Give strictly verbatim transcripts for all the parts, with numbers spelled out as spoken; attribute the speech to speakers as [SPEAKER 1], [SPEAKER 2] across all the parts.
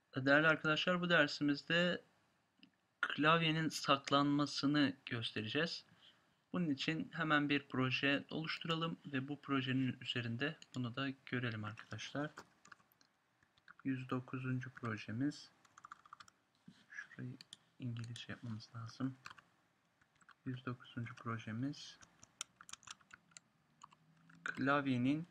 [SPEAKER 1] Değerli arkadaşlar, bu dersimizde klavyenin saklanmasını göstereceğiz. Bunun için hemen bir proje oluşturalım ve bu projenin üzerinde bunu da görelim arkadaşlar. yüz dokuzuncu projemiz. Şurayı İngilizce yapmamız lazım. yüz dokuzuncu projemiz. Klavyenin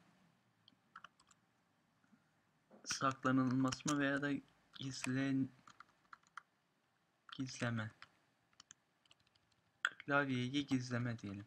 [SPEAKER 1] saklanılması mı veya da gizlen gizleme. Klavyeyi gizleme diyelim.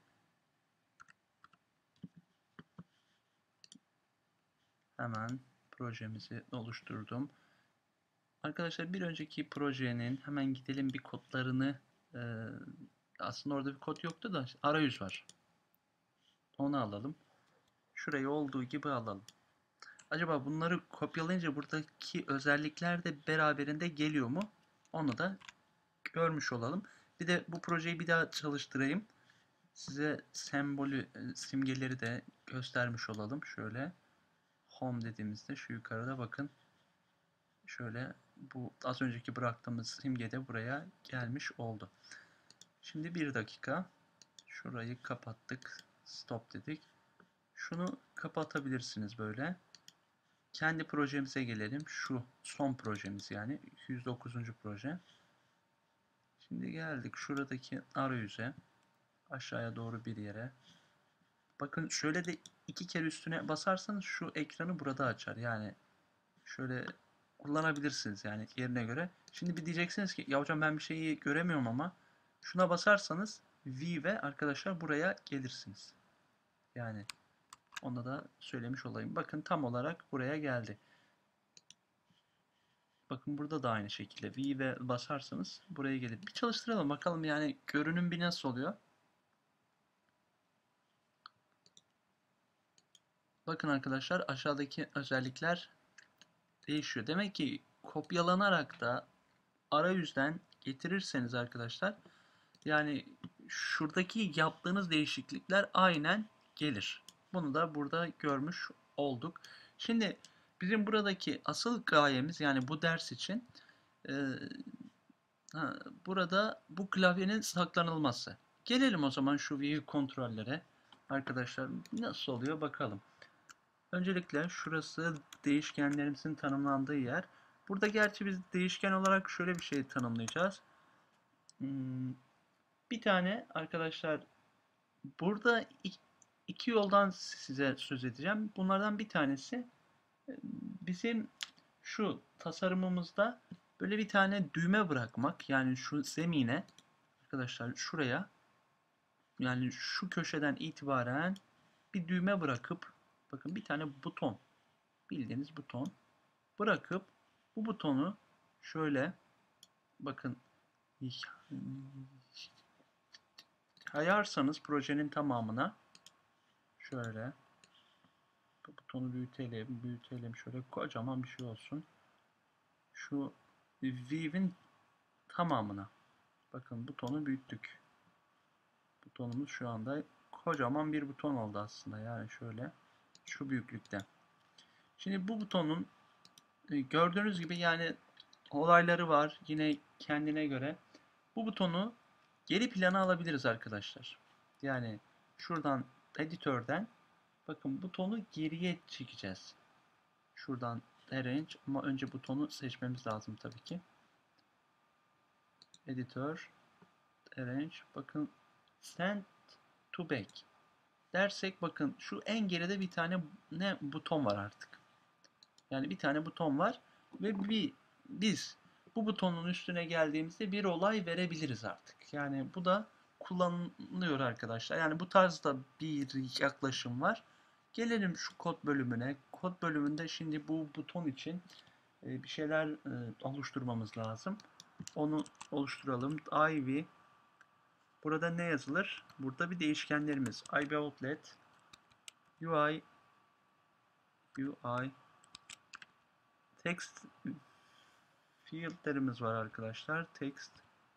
[SPEAKER 1] Hemen projemizi oluşturdum. Arkadaşlar, bir önceki projenin hemen gidelim bir kodlarını, e, aslında orada bir kod yoktu da arayüz var. Onu alalım. Şurayı olduğu gibi alalım. Acaba bunları kopyalayınca buradaki özellikler de beraberinde geliyor mu? Onu da görmüş olalım. Bir de bu projeyi bir daha çalıştırayım. Size sembolü, e, simgeleri de göstermiş olalım. Şöyle home dediğimizde şu yukarıda bakın. Şöyle bu az önceki bıraktığımız simge de buraya gelmiş oldu. Şimdi bir dakika. Şurayı kapattık. Stop dedik. Şunu kapatabilirsiniz böyle. Kendi projemize gelelim. Şu son projemiz, yani yüz dokuzuncu proje. Şimdi geldik şuradaki arayüze. Aşağıya doğru bir yere. Bakın şöyle de iki kere üstüne basarsanız şu ekranı burada açar. Yani şöyle kullanabilirsiniz yani yerine göre. Şimdi bir diyeceksiniz ki ya hocam ben bir şeyi göremiyorum ama şuna basarsanız V ve arkadaşlar buraya gelirsiniz. Yani onu da söylemiş olayım. Bakın tam olarak buraya geldi. Bakın burada da aynı şekilde V ve basarsanız buraya gelir. Bir çalıştıralım bakalım, yani görünüm bir nasıl oluyor. Bakın arkadaşlar, aşağıdaki özellikler değişiyor. Demek ki kopyalanarak da arayüzden getirirseniz arkadaşlar, yani şuradaki yaptığınız değişiklikler aynen gelir. Bunu da burada görmüş olduk. Şimdi bizim buradaki asıl gayemiz, yani bu ders için e, ha, burada bu klavyenin saklanılması. Gelelim o zaman şu view kontrollere. Arkadaşlar nasıl oluyor bakalım. Öncelikle şurası değişkenlerimizin tanımlandığı yer. Burada gerçi biz değişken olarak şöyle bir şey tanımlayacağız. Hmm, Bir tane arkadaşlar, burada iki yoldan size söz edeceğim. Bunlardan bir tanesi, e, bizim şu tasarımımızda böyle bir tane düğme bırakmak. Yani şu zemine arkadaşlar, şuraya, yani şu köşeden itibaren bir düğme bırakıp, bakın bir tane buton, bildiğiniz buton bırakıp bu butonu şöyle, bakın, kayarsanız projenin tamamına şöyle, bu butonu büyütelim, büyütelim şöyle kocaman bir şey olsun. Şu view'in tamamına. Bakın butonu büyüttük. Butonumuz şu anda kocaman bir buton oldu aslında. Yani şöyle şu büyüklükte. Şimdi bu butonun e, gördüğünüz gibi yani olayları var. Yine kendine göre. Bu butonu geri plana alabiliriz arkadaşlar. Yani şuradan editörden, bakın butonu geriye çekeceğiz. Şuradan arrange, ama önce butonu seçmemiz lazım tabii ki. Editör, arrange, bakın send to back dersek, bakın şu en geride bir tane ne buton var artık. Yani bir tane buton var ve bir biz bu butonun üstüne geldiğimizde bir olay verebiliriz artık. Yani bu da kullanılıyor arkadaşlar. Yani bu tarzda bir yaklaşım var. Gelelim şu kod bölümüne. Kod bölümünde şimdi bu buton için e, bir şeyler e, oluşturmamız lazım. Onu oluşturalım. Ivy. Burada ne yazılır? Burada bir değişkenlerimiz. Ivy outlet, U I, U I, text field'lerimiz var arkadaşlar. Text,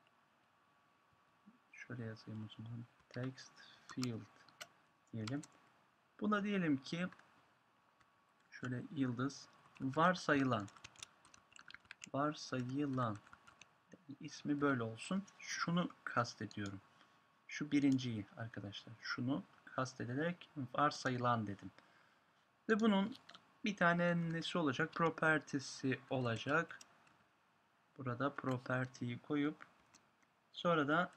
[SPEAKER 1] şöyle yazayım o zaman. Text field diyelim. Buna diyelim ki şöyle yıldız, varsayılan, varsayılan ismi böyle olsun. Şunu kastediyorum. Şu birinciyi arkadaşlar. Şunu kastederek varsayılan dedim. Ve bunun bir tane nesi olacak? Property'si olacak. Burada property'yi koyup sonra da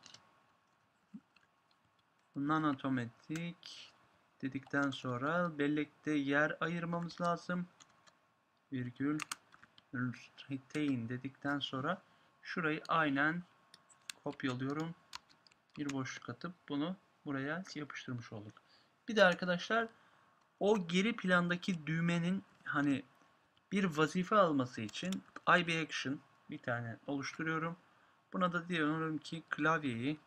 [SPEAKER 1] non-automatic dedikten sonra bellekte yer ayırmamız lazım. Virgül retain dedikten sonra şurayı aynen kopyalıyorum. Bir boşluk atıp bunu buraya yapıştırmış olduk. Bir de arkadaşlar o geri plandaki düğmenin hani bir vazife alması için IBAction bir tane oluşturuyorum. Buna da diyorum ki klavyeyi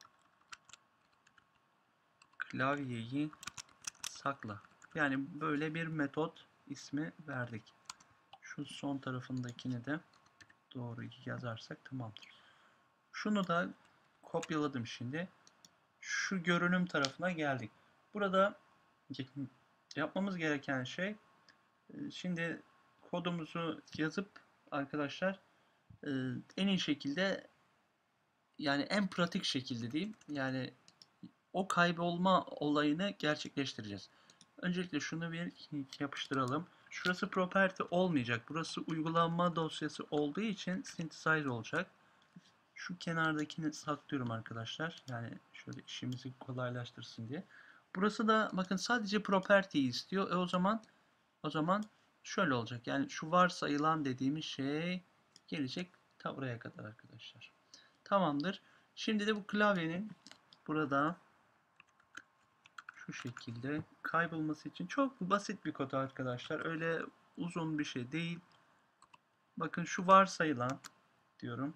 [SPEAKER 1] klavyeyi sakla. Yani böyle bir metot ismi verdik. Şu son tarafındakini de doğru yazarsak tamamdır. Şunu da kopyaladım şimdi. Şu görünüm tarafına geldik. Burada yapmamız gereken şey şimdi kodumuzu yazıp arkadaşlar en iyi şekilde yani en pratik şekilde diyeyim yani o kaybolma olayını gerçekleştireceğiz. Öncelikle şunu bir yapıştıralım. Şurası property olmayacak. Burası uygulanma dosyası olduğu için synthesize olacak. Şu kenardakini saklıyorum arkadaşlar. Yani şöyle işimizi kolaylaştırsın diye. Burası da bakın sadece property istiyor. E o zaman o zaman şöyle olacak. Yani şu varsayılan dediğimiz şey gelecek ta buraya kadar arkadaşlar. Tamamdır. Şimdi de bu klavyenin burada şu şekilde kaybolması için çok basit bir kod arkadaşlar. Öyle uzun bir şey değil. Bakın şu varsayılan diyorum.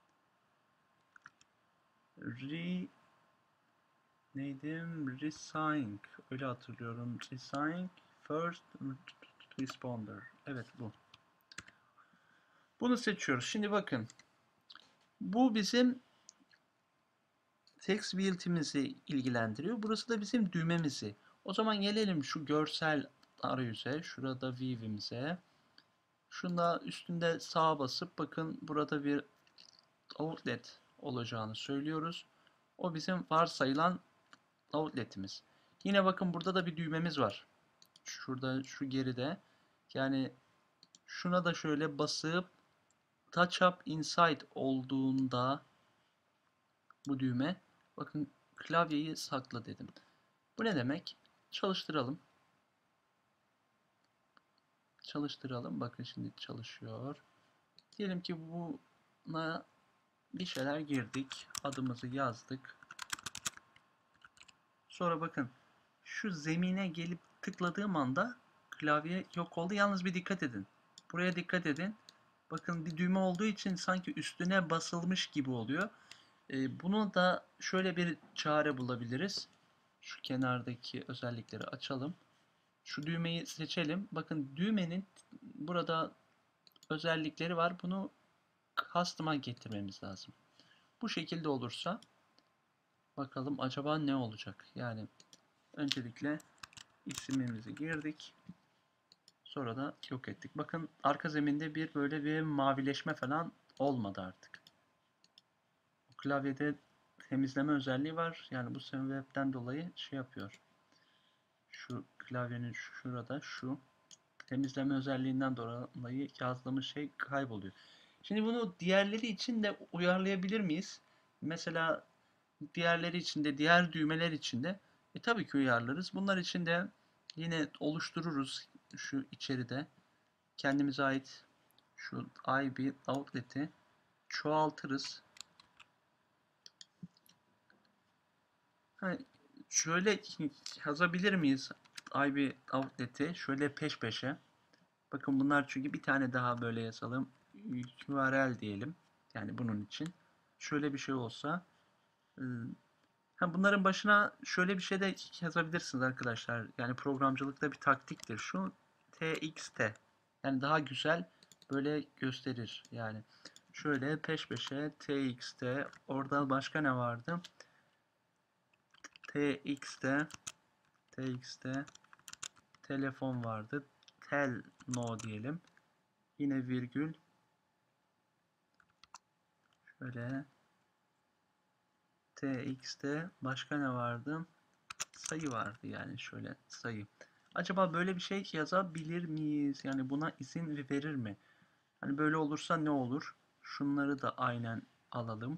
[SPEAKER 1] Re neydim? Resign. Öyle hatırlıyorum. Resign first responder. Evet bu. Bunu seçiyoruz. Şimdi bakın. Bu bizim text build'imizi ilgilendiriyor. Burası da bizim düğmemizi. O zaman gelelim şu görsel arayüze. Şurada view'imize. Şunda üstünde sağa basıp bakın burada bir outlet olacağını söylüyoruz. O bizim varsayılan outlet'imiz. Yine bakın burada da bir düğmemiz var. Şurada şu geride. Yani şuna da şöyle basıp touch up inside olduğunda bu düğme bakın klavyeyi sakla dedim. Bu ne demek? Çalıştıralım. Çalıştıralım. Bakın şimdi çalışıyor. Diyelim ki buna bir şeyler girdik. Adımızı yazdık. Sonra bakın şu zemine gelip tıkladığım anda klavye yok oldu. Yalnız bir dikkat edin. Buraya dikkat edin. Bakın bir düğme olduğu için sanki üstüne basılmış gibi oluyor. Ee, bunu da şöyle bir çare bulabiliriz. Şu kenardaki özellikleri açalım. Şu düğmeyi seçelim. Bakın düğmenin burada özellikleri var. Bunu custom'a getirmemiz lazım. Bu şekilde olursa bakalım acaba ne olacak? Yani öncelikle isimimizi girdik. Sonra da yok ettik. Bakın arka zeminde bir böyle bir mavileşme falan olmadı artık. Klavyede temizleme özelliği var. Yani bu sebepten dolayı şey yapıyor. Şu klavyenin şurada şu temizleme özelliğinden dolayı yazdığımız şey kayboluyor. Şimdi bunu diğerleri için de uyarlayabilir miyiz? Mesela diğerleri için de diğer düğmeler için de e, tabii ki uyarlarız. Bunlar için de yine oluştururuz şu içeride kendimize ait şu I B outlet'i çoğaltırız. Ha, şöyle yazabilir miyiz I B outlet'i şöyle peş peşe. Bakın bunlar çünkü bir tane daha böyle yazalım. U R L diyelim. Yani bunun için. Şöyle bir şey olsa. Ha, bunların başına şöyle bir şey de yazabilirsiniz arkadaşlar. Yani programcılıkta bir taktiktir. Şu T X T. Yani daha güzel böyle gösterir. Yani şöyle peş peşe T X T. Orada başka ne vardı? T X T. T X T. Telefon vardı. Tel no diyelim. Yine virgül. Şöyle txt'te başka ne vardı? Sayı vardı yani şöyle sayı. Acaba böyle bir şey yazabilir miyiz? Yani buna izin verir mi? Hani böyle olursa ne olur? Şunları da aynen alalım.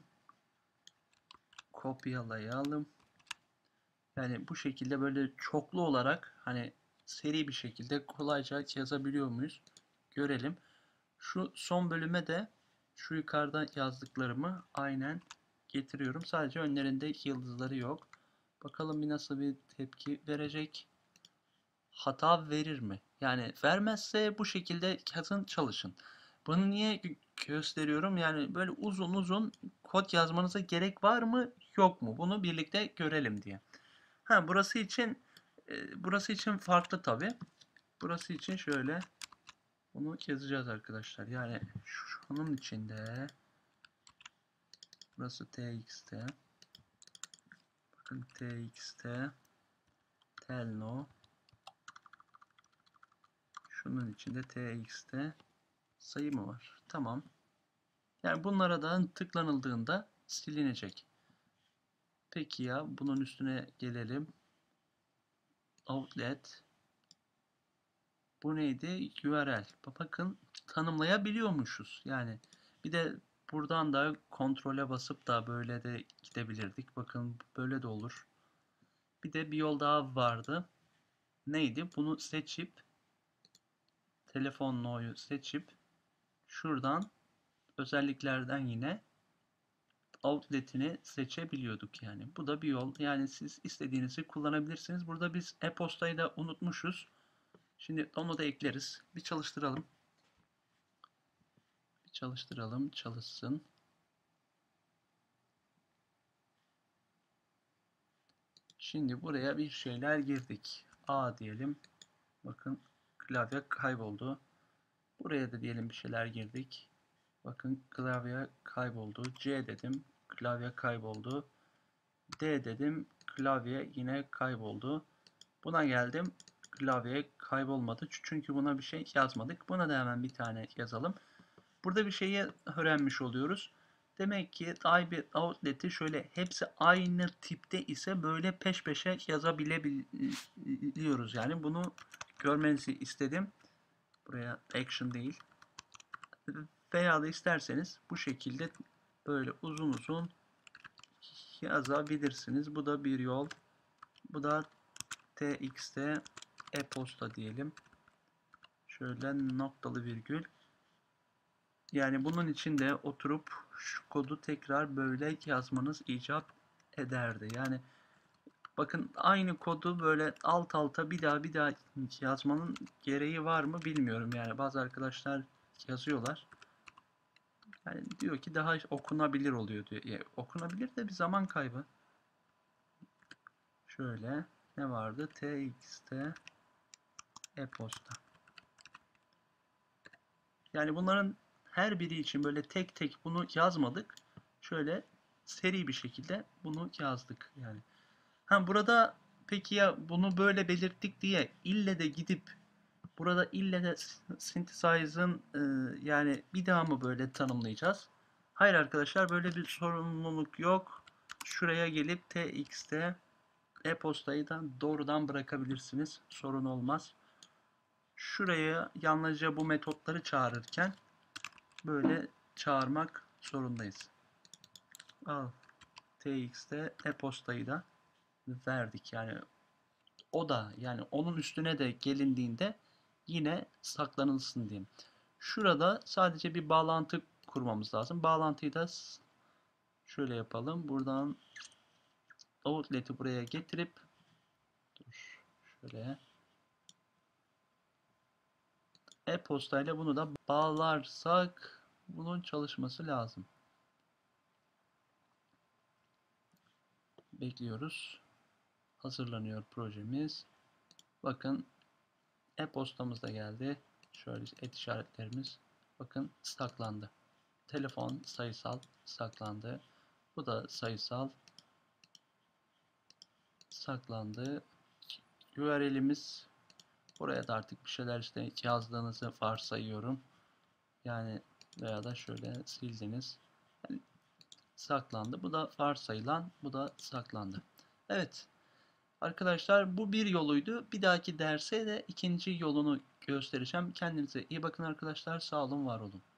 [SPEAKER 1] Kopyalayalım. Yani bu şekilde böyle çoklu olarak hani seri bir şekilde kolayca yazabiliyor muyuz? Görelim. Şu son bölüme de şu yukarıda yazdıklarımı aynen getiriyorum. Sadece önlerinde yıldızları yok. Bakalım bir nasıl bir tepki verecek. Hata verir mi? Yani vermezse bu şekilde yazın çalışın. Bunu niye gösteriyorum? Yani böyle uzun uzun kod yazmanıza gerek var mı yok mu? Bunu birlikte görelim diye. Ha burası için e, burası için farklı tabi. Burası için şöyle bunu yazacağız arkadaşlar. Yani şunun içinde burası txt. Bakın txt telno. Şunun içinde txt sayı mı var? Tamam. Yani bunlara da tıklanıldığında silinecek. Peki ya bunun üstüne gelelim. Outlet. Bu neydi? U R L. Bakın tanımlayabiliyormuşuz. Yani bir de buradan da kontrole basıp da böyle de gidebilirdik. Bakın böyle de olur. Bir de bir yol daha vardı. Neydi? Bunu seçip telefon no'yu seçip şuradan özelliklerden yine outlet'ini seçebiliyorduk yani. Bu da bir yol. Yani siz istediğinizi kullanabilirsiniz. Burada biz e-postayı da unutmuşuz. Şimdi onu da ekleriz. Bir çalıştıralım. Bir çalıştıralım. Çalışsın. Şimdi buraya bir şeyler girdik. A diyelim. Bakın klavye kayboldu. Buraya da diyelim bir şeyler girdik. Bakın klavye kayboldu. C dedim. Klavye kayboldu. D dedim. Klavye yine kayboldu. Buna geldim. Klavye kaybolmadı. Çünkü buna bir şey yazmadık. Buna da hemen bir tane yazalım. Burada bir şeyi öğrenmiş oluyoruz. Demek ki I B outlet'i şöyle hepsi aynı tipte ise böyle peş peşe yazabilebiliyoruz. Yani bunu görmenizi istedim. Buraya action değil. Veya da isterseniz bu şekilde böyle uzun uzun yazabilirsiniz. Bu da bir yol. Bu da txt e-posta diyelim. Şöyle noktalı virgül. Yani bunun için de oturup şu kodu tekrar böyle yazmanız icap ederdi. Yani bakın aynı kodu böyle alt alta bir daha bir daha yazmanın gereği var mı bilmiyorum. Yani bazı arkadaşlar yazıyorlar. Yani diyor ki daha okunabilir oluyor diyor. Yani okunabilir de bir zaman kaybı. Şöyle ne vardı? Txt e-posta. Yani bunların her biri için böyle tek tek bunu yazmadık. Şöyle seri bir şekilde bunu yazdık yani. Ha burada peki ya bunu böyle belirttik diye ille de gidip burada ille de synthesize'ın e, yani bir daha mı böyle tanımlayacağız? Hayır arkadaşlar böyle bir sorumluluk yok. Şuraya gelip txt e-postayı da doğrudan bırakabilirsiniz. Sorun olmaz. Şuraya yalnızca bu metotları çağırırken böyle çağırmak zorundayız. Al txt'te e-postayı da verdik. Yani o da yani onun üstüne de gelindiğinde yine saklanılsın diyeyim. Şurada sadece bir bağlantı kurmamız lazım. Bağlantıyı da şöyle yapalım. Buradan outlet'i buraya getirip dur şöyle e-postayla bunu da bağlarsak bunun çalışması lazım. Bekliyoruz. Hazırlanıyor projemiz. Bakın e-postamız da geldi. Şöyle et işaretlerimiz. Bakın saklandı. Telefon sayısal saklandı. Bu da sayısal saklandı. U R L'imiz buraya da artık bir şeyler işte yazdığınızı varsayıyorum. Yani veya da şöyle sildiniz. Yani saklandı. Bu da varsayılan, bu da saklandı. Evet. Arkadaşlar bu bir yoluydu. Bir dahaki derse de ikinci yolunu göstereceğim. Kendinize iyi bakın arkadaşlar. Sağ olun, var olun.